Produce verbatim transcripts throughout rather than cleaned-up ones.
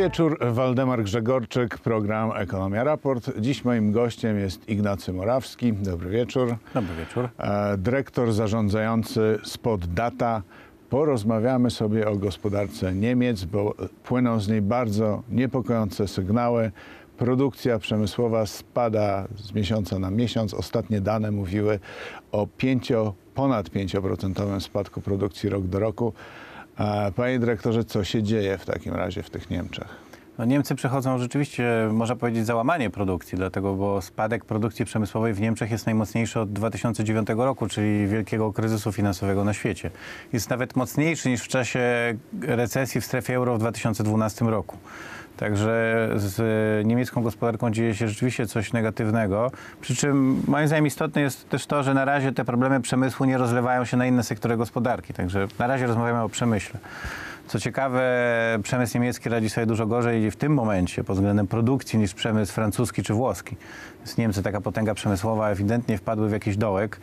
wieczór, Waldemar Grzegorczyk, program Ekonomia Raport. Dziś moim gościem jest Ignacy Morawski. Dobry wieczór. Dobry wieczór. Dyrektor zarządzający Spot Data. Porozmawiamy sobie o gospodarce Niemiec, bo płyną z niej bardzo niepokojące sygnały. Produkcja przemysłowa spada z miesiąca na miesiąc. Ostatnie dane mówiły o pięcio, ponad pięcioprocentowym spadku produkcji rok do roku. Panie dyrektorze, co się dzieje w takim razie w tych Niemczech? No, Niemcy przechodzą rzeczywiście, można powiedzieć, załamanie produkcji, dlatego, bo spadek produkcji przemysłowej w Niemczech jest najmocniejszy od dwa tysiące dziewiątego roku, czyli wielkiego kryzysu finansowego na świecie. Jest nawet mocniejszy niż w czasie recesji w strefie euro w dwa tysiące dwunastym roku. Także z niemiecką gospodarką dzieje się rzeczywiście coś negatywnego. Przy czym moim zdaniem istotne jest też to, że na razie te problemy przemysłu nie rozlewają się na inne sektory gospodarki. Także na razie rozmawiamy o przemyśle. Co ciekawe, przemysł niemiecki radzi sobie dużo gorzej w tym momencie pod względem produkcji niż przemysł francuski czy włoski. Więc Niemcy, taka potęga przemysłowa, ewidentnie wpadły w jakiś dołek.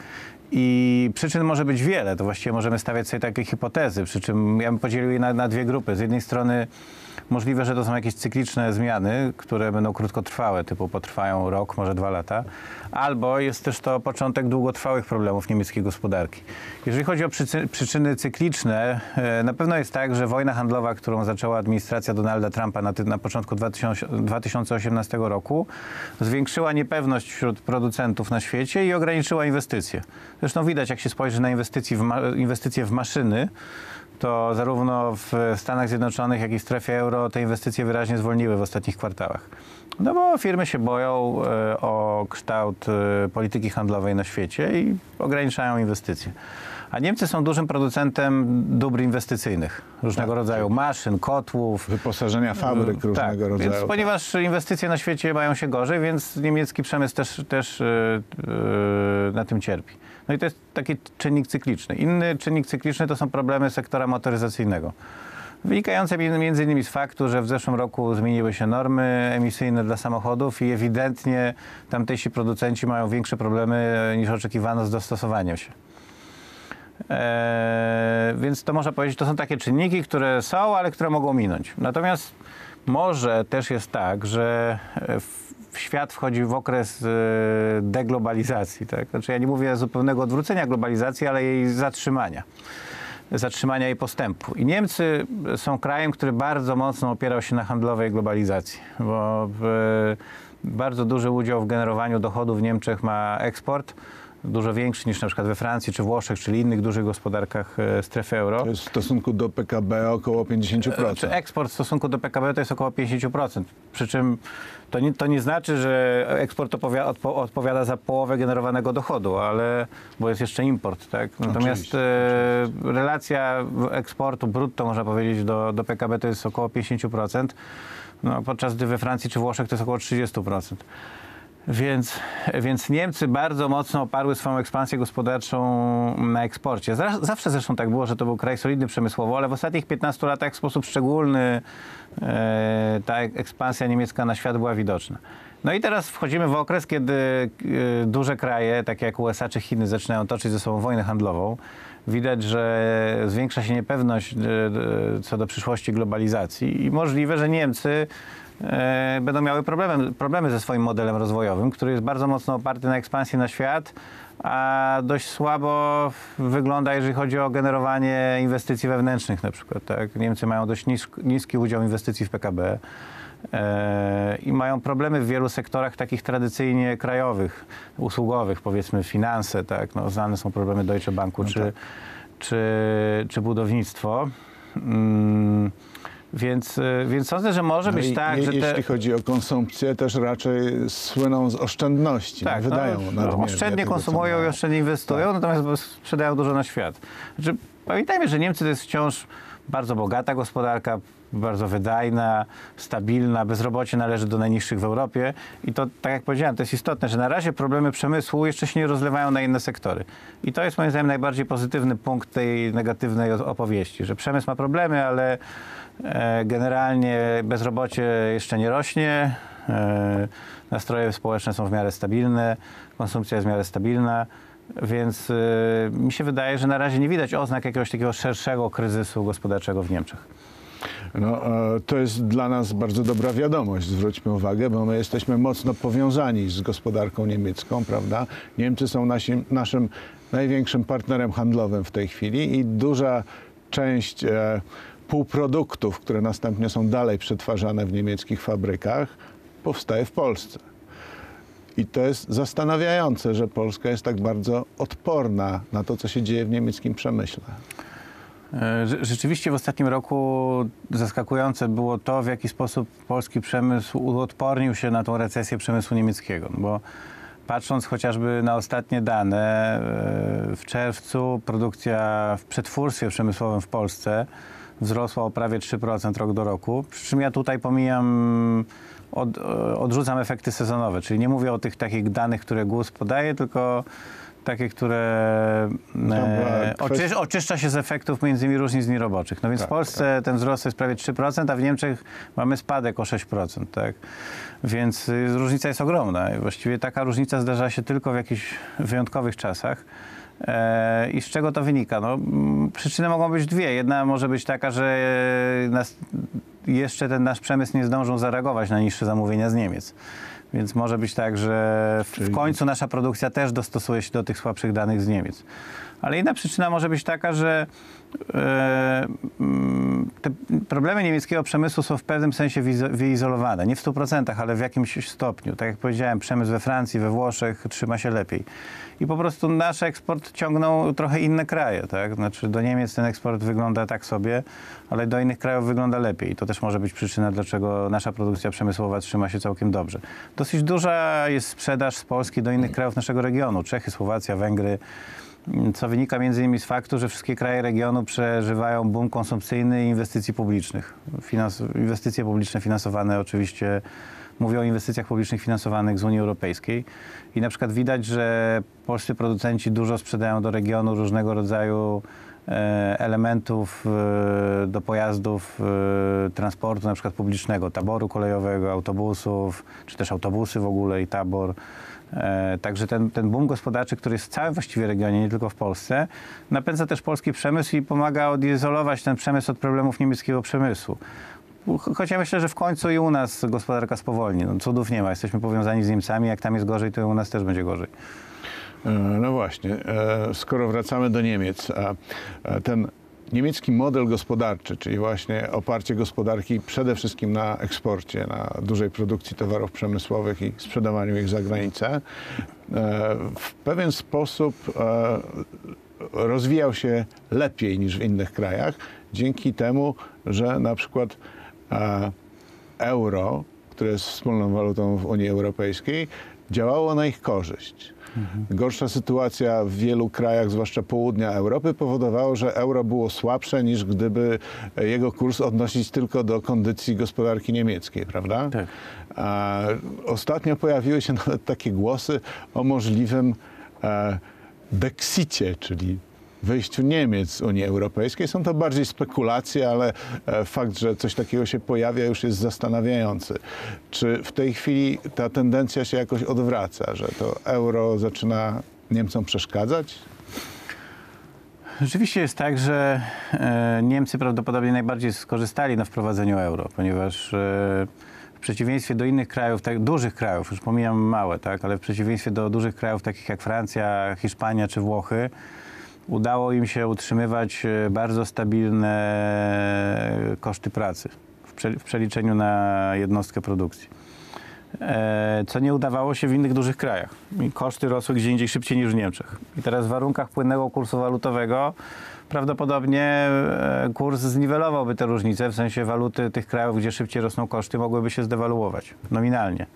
I przyczyn może być wiele, to właściwie możemy stawiać sobie takie hipotezy, przy czym ja bym podzielił je na, na dwie grupy. Z jednej strony możliwe, że to są jakieś cykliczne zmiany, które będą krótkotrwałe, typu potrwają rok, może dwa lata, albo jest też to początek długotrwałych problemów niemieckiej gospodarki. Jeżeli chodzi o przyczy, przyczyny cykliczne, na pewno jest tak, że wojna handlowa, którą zaczęła administracja Donalda Trumpa na, ty, na początku dwa tysiące osiemnastego roku, zwiększyła niepewność wśród producentów na świecie i ograniczyła inwestycje. Zresztą widać, jak się spojrzy na inwestycje w, ma, inwestycje w maszyny, to zarówno w Stanach Zjednoczonych, jak i w strefie euro te inwestycje wyraźnie zwolniły w ostatnich kwartałach. No bo firmy się boją e, o kształt e, polityki handlowej na świecie i ograniczają inwestycje. A Niemcy są dużym producentem dóbr inwestycyjnych, różnego tak, rodzaju maszyn, kotłów. Wyposażenia fabryk różnego tak, rodzaju. Więc, ponieważ inwestycje na świecie mają się gorzej, więc niemiecki przemysł też, też yy, yy, na tym cierpi. No i to jest taki czynnik cykliczny. Inny czynnik cykliczny to są problemy sektora motoryzacyjnego. Wynikające między innymi z faktu, że w zeszłym roku zmieniły się normy emisyjne dla samochodów i ewidentnie tamtejsi producenci mają większe problemy niż oczekiwano z dostosowaniem się. Eee, więc to można powiedzieć, to są takie czynniki, które są, ale które mogą minąć. Natomiast może też jest tak, że w, w świat wchodzi w okres e, deglobalizacji. Tak? Znaczy ja nie mówię zupełnego odwrócenia globalizacji, ale jej zatrzymania. zatrzymania jej postępu. I Niemcy są krajem, który bardzo mocno opierał się na handlowej globalizacji, bo w, bardzo duży udział w generowaniu dochodów w Niemczech ma eksport, dużo większy niż na przykład we Francji czy Włoszech, czyli innych dużych gospodarkach strefy euro. To jest w stosunku do P K B około pięćdziesiąt procent. Czy eksport w stosunku do P K B to jest około pięćdziesiąt procent. Przy czym to nie, to nie znaczy, że eksport odpowiada, odpo, odpowiada za połowę generowanego dochodu, ale bo jest jeszcze import, tak? Natomiast Oczywiście, e, oczywiście. relacja eksportu brutto, można powiedzieć, do, do P K B to jest około pięćdziesiąt procent, no, podczas gdy we Francji czy Włoszech to jest około trzydzieści procent. Więc, więc Niemcy bardzo mocno oparły swoją ekspansję gospodarczą na eksporcie. Zawsze zresztą tak było, że to był kraj solidny przemysłowo, ale w ostatnich piętnastu latach w sposób szczególny e, ta ekspansja niemiecka na świat była widoczna. No i teraz wchodzimy w okres, kiedy e, duże kraje, takie jak U S A czy Chiny, zaczynają toczyć ze sobą wojnę handlową. Widać, że zwiększa się niepewność e, e, co do przyszłości globalizacji i możliwe, że Niemcy E, będą miały problemy, problemy ze swoim modelem rozwojowym, który jest bardzo mocno oparty na ekspansji na świat, a dość słabo wygląda, jeżeli chodzi o generowanie inwestycji wewnętrznych na przykład. Tak? Niemcy mają dość nisk, niski udział inwestycji w P K B e, i mają problemy w wielu sektorach takich tradycyjnie krajowych, usługowych, powiedzmy finanse, tak? No, znane są problemy Deutsche Banku no czy, tak. czy, czy budownictwo. Mm. Więc, więc sądzę, że może no być i, tak, je, że te... Jeśli chodzi o konsumpcję, też raczej słyną z oszczędności. Tak, wydają no, nadmiernie oszczędnie tego, konsumują i oszczędnie inwestują, tak. Natomiast sprzedają dużo na świat. Znaczy, pamiętajmy, że Niemcy to jest wciąż bardzo bogata gospodarka, bardzo wydajna, stabilna, bezrobocie należy do najniższych w Europie i to, tak jak powiedziałem, to jest istotne, że na razie problemy przemysłu jeszcze się nie rozlewają na inne sektory. I to jest moim zdaniem najbardziej pozytywny punkt tej negatywnej opowieści, że przemysł ma problemy, ale e, generalnie bezrobocie jeszcze nie rośnie, e, nastroje społeczne są w miarę stabilne, konsumpcja jest w miarę stabilna. Więc y, mi się wydaje, że na razie nie widać oznak jakiegoś takiego szerszego kryzysu gospodarczego w Niemczech. No, e, to jest dla nas bardzo dobra wiadomość, zwróćmy uwagę, bo my jesteśmy mocno powiązani z gospodarką niemiecką, prawda? Niemcy są nasi, naszym największym partnerem handlowym w tej chwili i duża część e, półproduktów, które następnie są dalej przetwarzane w niemieckich fabrykach, powstaje w Polsce. I to jest zastanawiające, że Polska jest tak bardzo odporna na to, co się dzieje w niemieckim przemyśle. Rzeczywiście w ostatnim roku zaskakujące było to, w jaki sposób polski przemysł uodpornił się na tą recesję przemysłu niemieckiego. Bo patrząc chociażby na ostatnie dane, w czerwcu produkcja w przetwórstwie przemysłowym w Polsce wzrosła o prawie trzy procent rok do roku. Przy czym ja tutaj pomijam, od, odrzucam efekty sezonowe, czyli nie mówię o tych takich danych, które GUS podaje, tylko takie, które e, oczy, oczyszcza się z efektów między innymi różnic dni roboczych. No więc tak, w Polsce tak. ten wzrost jest prawie trzy procent, a w Niemczech mamy spadek o sześć procent. Tak? Więc y, różnica jest ogromna. I właściwie taka różnica zdarza się tylko w jakichś wyjątkowych czasach. E, I z czego to wynika? No, m, przyczyny mogą być dwie. Jedna może być taka, że nas, jeszcze ten nasz przemysł nie zdążył zareagować na niższe zamówienia z Niemiec. Więc może być tak, że w końcu nasza produkcja też dostosuje się do tych słabszych danych z Niemiec. Ale inna przyczyna może być taka, że e, te problemy niemieckiego przemysłu są w pewnym sensie wyizolowane. Nie w stu procentach, ale w jakimś stopniu. Tak jak powiedziałem, przemysł we Francji, we Włoszech trzyma się lepiej. I po prostu nasz eksport ciągną trochę inne kraje. Tak? Znaczy do Niemiec ten eksport wygląda tak sobie, ale do innych krajów wygląda lepiej. I to też może być przyczyna, dlaczego nasza produkcja przemysłowa trzyma się całkiem dobrze. Dosyć duża jest sprzedaż z Polski do innych krajów naszego regionu. Czechy, Słowacja, Węgry. Co wynika między innymi z faktu, że wszystkie kraje regionu przeżywają boom konsumpcyjny i inwestycji publicznych. Finans inwestycje publiczne finansowane oczywiście, mówię o inwestycjach publicznych finansowanych z Unii Europejskiej. I na przykład widać, że polscy producenci dużo sprzedają do regionu różnego rodzaju e, elementów e, do pojazdów e, transportu, na przykład publicznego, taboru kolejowego, autobusów, czy też autobusy w ogóle i tabor. E, także ten, ten boom gospodarczy, który jest w całym właściwie regionie, nie tylko w Polsce, napędza też polski przemysł i pomaga odizolować ten przemysł od problemów niemieckiego przemysłu. Choć ja myślę, że w końcu i u nas gospodarka spowolni. No, cudów nie ma. Jesteśmy powiązani z Niemcami. Jak tam jest gorzej, to u nas też będzie gorzej. No właśnie. Skoro wracamy do Niemiec, ten niemiecki model gospodarczy, czyli właśnie oparcie gospodarki przede wszystkim na eksporcie, na dużej produkcji towarów przemysłowych i sprzedawaniu ich za granicę, w pewien sposób rozwijał się lepiej niż w innych krajach, dzięki temu, że na przykład euro, które jest wspólną walutą w Unii Europejskiej, działało na ich korzyść. Mhm. Gorsza sytuacja w wielu krajach, zwłaszcza południa Europy, powodowała, że euro było słabsze niż gdyby jego kurs odnosić tylko do kondycji gospodarki niemieckiej, prawda? Tak. A ostatnio pojawiły się nawet takie głosy o możliwym e, Brexicie, czyli wyjściu Niemiec z Unii Europejskiej. Są to bardziej spekulacje, ale fakt, że coś takiego się pojawia, już jest zastanawiający. Czy w tej chwili ta tendencja się jakoś odwraca, że to euro zaczyna Niemcom przeszkadzać? Rzeczywiście jest tak, że Niemcy prawdopodobnie najbardziej skorzystali na wprowadzeniu euro, ponieważ w przeciwieństwie do innych krajów, tak, dużych krajów, już pomijam małe, tak, ale w przeciwieństwie do dużych krajów takich jak Francja, Hiszpania czy Włochy, udało im się utrzymywać bardzo stabilne koszty pracy w przeliczeniu na jednostkę produkcji. Co nie udawało się w innych dużych krajach. I koszty rosły gdzie indziej szybciej niż w Niemczech. I teraz w warunkach płynnego kursu walutowego prawdopodobnie kurs zniwelowałby te różnice, w sensie waluty tych krajów, gdzie szybciej rosną koszty, mogłyby się zdewaluować nominalnie.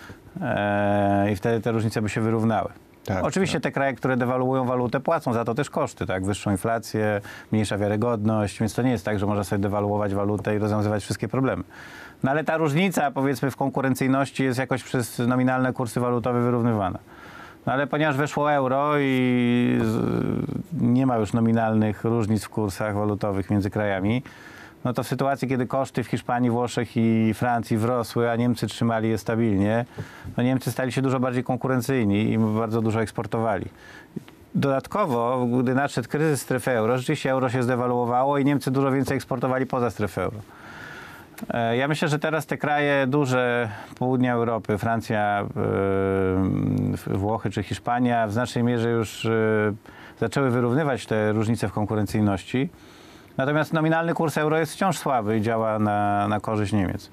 I wtedy te różnice by się wyrównały. Tak, Oczywiście tak. te kraje, które dewaluują walutę, płacą za to też koszty, tak? Wyższą inflację, mniejsza wiarygodność, więc to nie jest tak, że można sobie dewaluować walutę i rozwiązywać wszystkie problemy. No ale ta różnica, powiedzmy, w konkurencyjności jest jakoś przez nominalne kursy walutowe wyrównywana. No ale ponieważ weszło euro i nie ma już nominalnych różnic w kursach walutowych między krajami, no to w sytuacji, kiedy koszty w Hiszpanii, Włoszech i Francji wrosły, a Niemcy trzymali je stabilnie, no Niemcy stali się dużo bardziej konkurencyjni i bardzo dużo eksportowali. Dodatkowo, gdy nadszedł kryzys strefy euro, rzeczywiście euro się zdewaluowało i Niemcy dużo więcej eksportowali poza strefę euro. E, Ja myślę, że teraz te kraje duże południa Europy, Francja, e, Włochy czy Hiszpania w znacznej mierze już e, zaczęły wyrównywać te różnice w konkurencyjności. Natomiast nominalny kurs euro jest wciąż słaby i działa na, na korzyść Niemiec.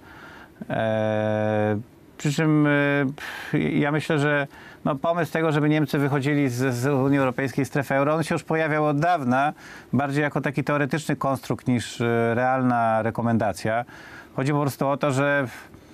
E, przy czym e, ja myślę, że no, pomysł tego, żeby Niemcy wychodzili z, z Unii Europejskiej, strefy euro, on się już pojawiał od dawna, bardziej jako taki teoretyczny konstrukt niż e, realna rekomendacja. Chodzi po prostu o to, że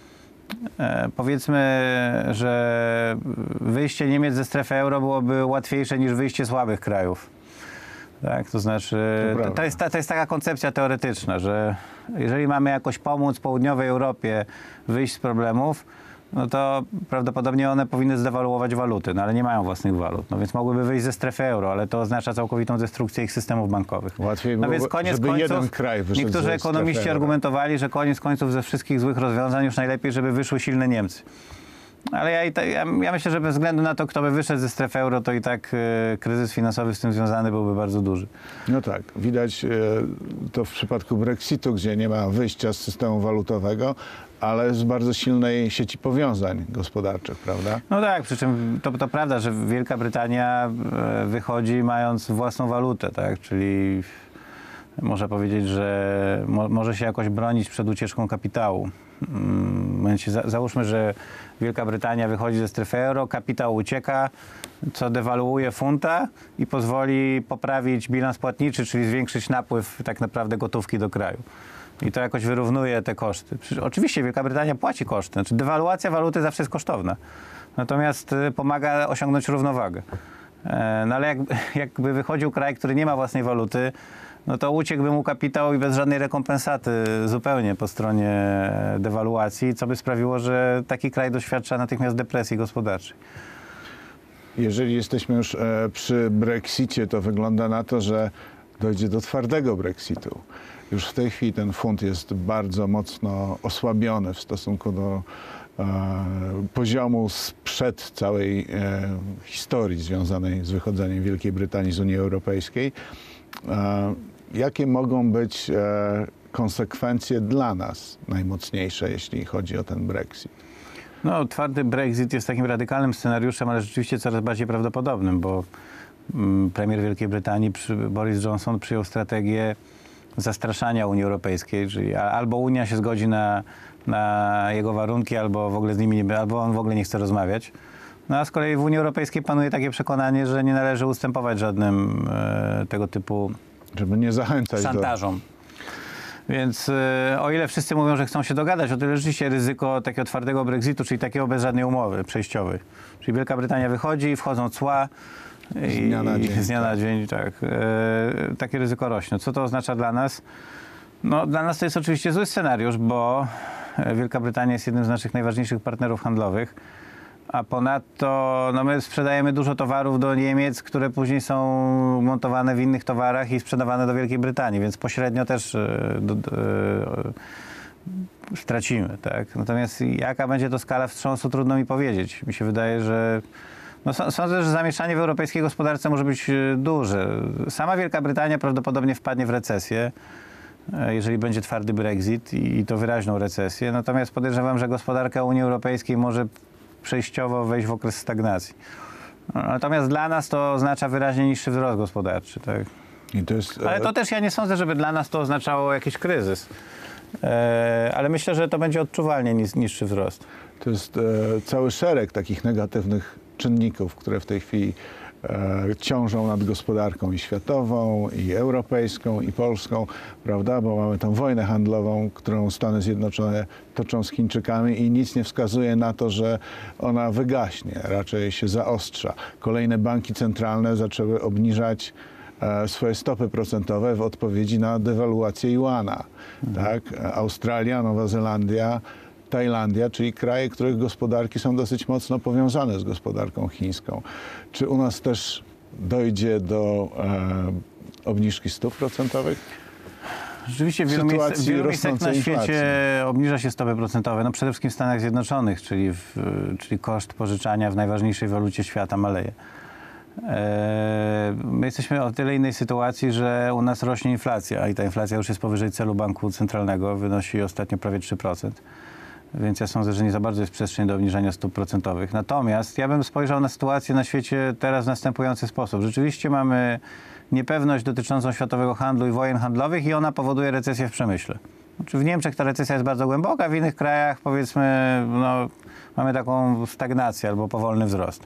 e, powiedzmy, że wyjście Niemiec ze strefy euro byłoby łatwiejsze niż wyjście słabych krajów. Tak, to znaczy, To to, to, jest, to jest taka koncepcja teoretyczna, że jeżeli mamy jakoś pomóc południowej Europie wyjść z problemów, no to prawdopodobnie one powinny zdewaluować waluty, no ale nie mają własnych walut, no więc mogłyby wyjść ze strefy euro, ale to oznacza całkowitą destrukcję ich systemów bankowych. Łatwiej No byłoby, więc koniec żeby końców, jeden kraj wyszedł niektórzy ze ekonomiści strefy euro. argumentowali, że koniec końców ze wszystkich złych rozwiązań już najlepiej, żeby wyszły silne Niemcy. Ale ja, i ta, ja, ja myślę, że bez względu na to, kto by wyszedł ze strefy euro, to i tak e, kryzys finansowy z tym związany byłby bardzo duży. No tak, widać e, to w przypadku Brexitu, gdzie nie ma wyjścia z systemu walutowego, ale z bardzo silnej sieci powiązań gospodarczych, prawda? No tak, przy czym to, to prawda, że Wielka Brytania e, wychodzi mając własną walutę, tak? Czyli można powiedzieć, że mo, może się jakoś bronić przed ucieczką kapitału. W momencie, za, załóżmy, że Wielka Brytania wychodzi ze strefy euro, kapitał ucieka, co dewaluuje funta i pozwoli poprawić bilans płatniczy, czyli zwiększyć napływ tak naprawdę gotówki do kraju. I to jakoś wyrównuje te koszty. Przecież oczywiście Wielka Brytania płaci koszty. Znaczy dewaluacja waluty zawsze jest kosztowna. Natomiast y, pomaga osiągnąć równowagę. E, no ale jak, jakby wychodził kraj, który nie ma własnej waluty, no to uciekłby mu kapitał i bez żadnej rekompensaty zupełnie po stronie dewaluacji, co by sprawiło, że taki kraj doświadcza natychmiast depresji gospodarczej. Jeżeli jesteśmy już e, przy Brexicie, to wygląda na to, że dojdzie do twardego Brexitu. Już w tej chwili ten funt jest bardzo mocno osłabiony w stosunku do e, poziomu sprzed całej e, historii związanej z wychodzeniem Wielkiej Brytanii z Unii Europejskiej. E, jakie mogą być e, konsekwencje dla nas najmocniejsze, jeśli chodzi o ten Brexit? No, twardy Brexit jest takim radykalnym scenariuszem, ale rzeczywiście coraz bardziej prawdopodobnym, bo mm, premier Wielkiej Brytanii Boris Johnson przyjął strategię zastraszania Unii Europejskiej, czyli albo Unia się zgodzi na, na jego warunki, albo w ogóle z nimi nie, albo on w ogóle nie chce rozmawiać. No a z kolei w Unii Europejskiej panuje takie przekonanie, że nie należy ustępować żadnym e, tego typu Żeby nie zachęcać szantażom. Więc e, o ile wszyscy mówią, że chcą się dogadać, o tyle rzeczywiście ryzyko takiego twardego Brexitu, czyli takiego bez żadnej umowy przejściowej. Czyli Wielka Brytania wychodzi, wchodzą cła i, Z dnia na dzień, z dnia na dzień tak, e, takie ryzyko rośnie. Co to oznacza dla nas? No, dla nas to jest oczywiście zły scenariusz, bo Wielka Brytania jest jednym z naszych najważniejszych partnerów handlowych. A ponadto no my sprzedajemy dużo towarów do Niemiec, które później są montowane w innych towarach i sprzedawane do Wielkiej Brytanii, więc pośrednio też e, do, do, e, stracimy. Tak? Natomiast jaka będzie to skala wstrząsu, trudno mi powiedzieć. Mi się wydaje, że no, sądzę, że zamieszanie w europejskiej gospodarce może być duże. Sama Wielka Brytania prawdopodobnie wpadnie w recesję, jeżeli będzie twardy Brexit i to wyraźną recesję. Natomiast podejrzewam, że gospodarka Unii Europejskiej może przejściowo wejść w okres stagnacji. Natomiast dla nas to oznacza wyraźnie niższy wzrost gospodarczy. Tak? I to jest, Ale to też ja nie sądzę, żeby dla nas to oznaczało jakiś kryzys. E, ale myślę, że to będzie odczuwalnie nis, niższy wzrost. To jest e, cały szereg takich negatywnych czynników, które w tej chwili e, ciążą nad gospodarką i światową, i europejską, i polską, prawda? Bo mamy tą wojnę handlową, którą Stany Zjednoczone toczą z Chińczykami i nic nie wskazuje na to, że ona wygaśnie, raczej się zaostrza. Kolejne banki centralne zaczęły obniżać e, swoje stopy procentowe w odpowiedzi na dewaluację juana. Mhm. Tak? Australia, Nowa Zelandia, Tajlandia, czyli kraje, których gospodarki są dosyć mocno powiązane z gospodarką chińską. Czy u nas też dojdzie do e, obniżki stóp procentowych? Rzeczywiście w wielu, miejsc, w wielu miejscach na świecie inflacji. Obniża się stopy procentowe. No przede wszystkim w Stanach Zjednoczonych, czyli, w, czyli koszt pożyczania w najważniejszej walucie świata maleje. E, My jesteśmy o tyle innej sytuacji, że u nas rośnie inflacja i ta inflacja już jest powyżej celu banku centralnego, wynosi ostatnio prawie trzy procent. Więc ja sądzę, że nie za bardzo jest przestrzeń do obniżania stóp procentowych. Natomiast ja bym spojrzał na sytuację na świecie teraz w następujący sposób. Rzeczywiście mamy niepewność dotyczącą światowego handlu i wojen handlowych i ona powoduje recesję w przemyśle. Znaczy w Niemczech ta recesja jest bardzo głęboka, w innych krajach powiedzmy no, mamy taką stagnację albo powolny wzrost.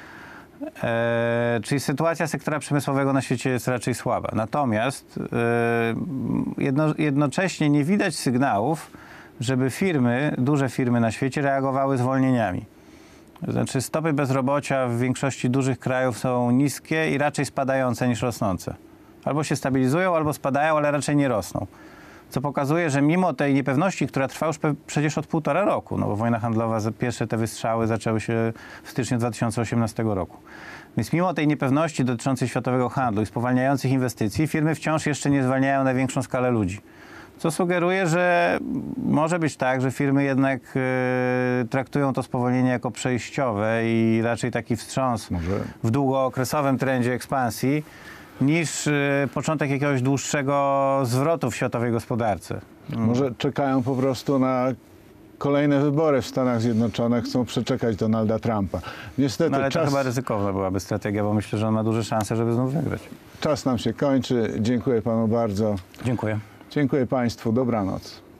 E, czyli sytuacja sektora przemysłowego na świecie jest raczej słaba. Natomiast e, jedno, jednocześnie nie widać sygnałów, żeby firmy, duże firmy na świecie reagowały zwolnieniami. To znaczy stopy bezrobocia w większości dużych krajów są niskie i raczej spadające niż rosnące. Albo się stabilizują, albo spadają, ale raczej nie rosną. Co pokazuje, że mimo tej niepewności, która trwa już przecież od półtora roku, no bo wojna handlowa, pierwsze te wystrzały zaczęły się w styczniu dwa tysiące osiemnastego roku. Więc mimo tej niepewności dotyczącej światowego handlu i spowalniających inwestycji, firmy wciąż jeszcze nie zwalniają na większą skalę ludzi. Co sugeruje, że może być tak, że firmy jednak y, traktują to spowolnienie jako przejściowe i raczej taki wstrząs Może. w długookresowym trendzie ekspansji, niż y, początek jakiegoś dłuższego zwrotu w światowej gospodarce. Może czekają po prostu na kolejne wybory w Stanach Zjednoczonych, chcą przeczekać Donalda Trumpa. Niestety No ale czas, to chyba ryzykowna byłaby strategia, bo myślę, że on ma duże szanse, żeby znów wygrać. czas nam się kończy. Dziękuję panu bardzo. Dziękuję. Dziękuję państwu. Dobranoc.